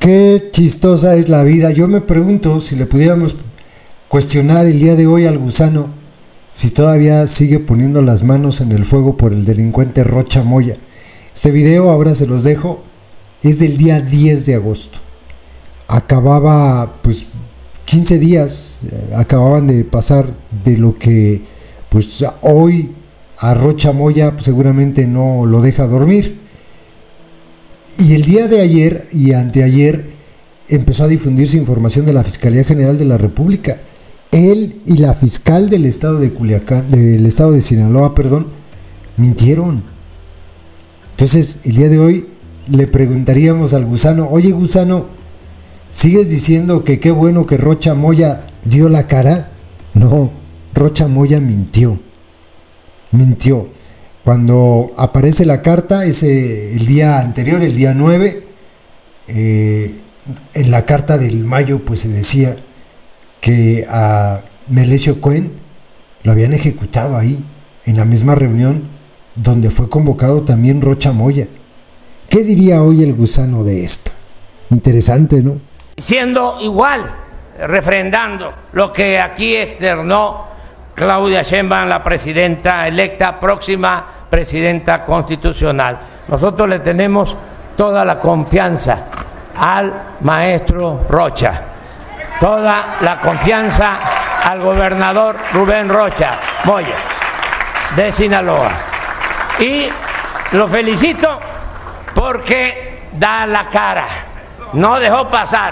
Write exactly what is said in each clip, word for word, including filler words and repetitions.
Qué chistosa es la vida. Yo me pregunto si le pudiéramos cuestionar el día de hoy al gusano, si todavía sigue poniendo las manos en el fuego por el delincuente Rocha Moya. Este video, ahora se los dejo, es del día diez de agosto. Acababa, pues, quince días, acababan de pasar de lo que, pues, hoy a Rocha Moya pues, seguramente no lo deja dormir. Y el día de ayer y anteayer empezó a difundirse información de la Fiscalía General de la República. Él y la fiscal del estado de Culiacán, del estado de Sinaloa, perdón, mintieron. Entonces, el día de hoy le preguntaríamos al gusano, oye gusano, ¿sigues diciendo que qué bueno que Rocha Moya dio la cara? No, Rocha Moya mintió. Mintió. Cuando aparece la carta, ese, el día anterior, el día nueve, eh, en la carta del mayo, pues se decía que a Melesio Cohen lo habían ejecutado ahí, en la misma reunión donde fue convocado también Rocha Moya. ¿Qué diría hoy el gusano de esto? Interesante, ¿no? Siendo igual, refrendando lo que aquí externó Claudia Sheinbaum, la presidenta electa, próxima presidenta constitucional. Nosotros le tenemos toda la confianza al maestro Rocha, toda la confianza al gobernador Rubén Rocha Moya de Sinaloa. Y lo felicito porque da la cara, no dejó pasar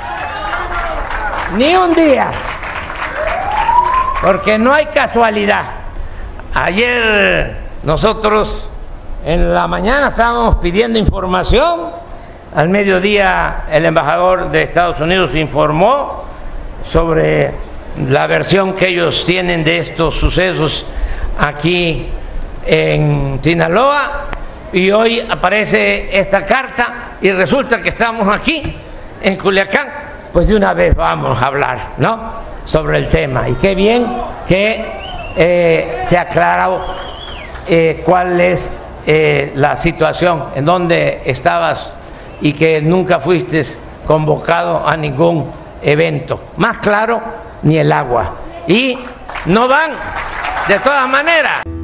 ni un día, porque no hay casualidad. Ayer nosotros en la mañana estábamos pidiendo información, al mediodía el embajador de Estados Unidos informó sobre la versión que ellos tienen de estos sucesos aquí en Sinaloa, y hoy aparece esta carta y resulta que estamos aquí en Culiacán, pues de una vez vamos a hablar, ¿no?, sobre el tema. Y qué bien que eh, se ha aclarado eh, cuál es eh, la situación, en dónde estabas y que nunca fuiste convocado a ningún evento. Más claro, ni el agua. Y no van, de todas maneras.